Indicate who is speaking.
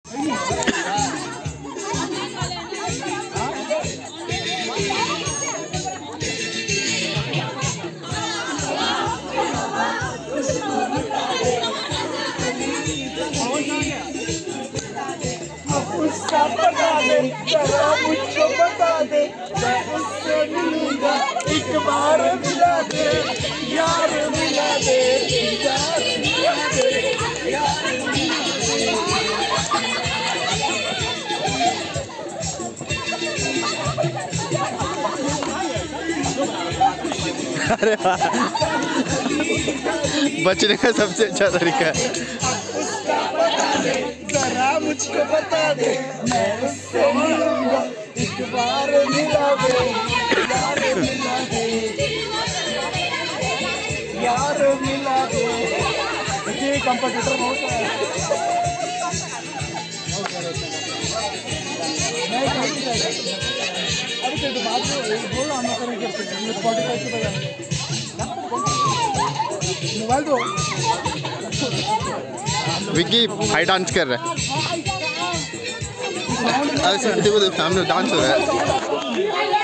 Speaker 1: उसका बता दे, जरा मुझको बता दे, मैं उससे मिलूंगा, एक बार मिला दे, यार मिला दे, यार मिला दे, यार मिला दे।
Speaker 2: अरे बचने का सबसे अच्छा तरीका है।
Speaker 1: जरा मुझको बता दे, मैं उससे मिलूंगा, एक बार मिला दे, यार मिला दे, यार मिला दे। देखिए कंपटीटर बहुत है। अरे तो बात बोलो, हम करें करते हैं स्पॉटिफाई से बजाएंगे। मोबाइल दो।
Speaker 2: विकी हाई डांस कर रहा है। अरे देखो सामने डांस हो रहा है।